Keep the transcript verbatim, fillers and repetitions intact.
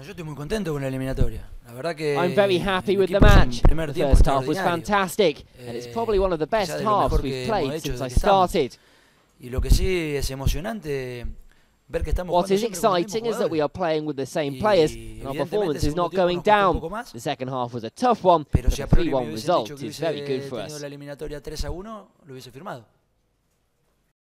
Yo estoy muy contento con la eliminatoria. La verdad que I'm very happy el with the equipo hizo un match. primer The tiempo first half was extraordinario. fantastic, and it's probably one of the best Quizá de lo halves mejor we've que hemos played hecho since desde I que estamos. started. Y lo que sí es emocionante ver que estamos What jugando is siempre con los mismos exciting is that we are jugadores. playing with the same Y players, and our evidentemente performance el is not segundo tiempo going nos costó un down. poco más. The second half was a tough one, Pero but si a a priori three me one hubiesen result dicho que is very hubiese good for tenido us. la eliminatoria tres a uno, lo hubiese firmado.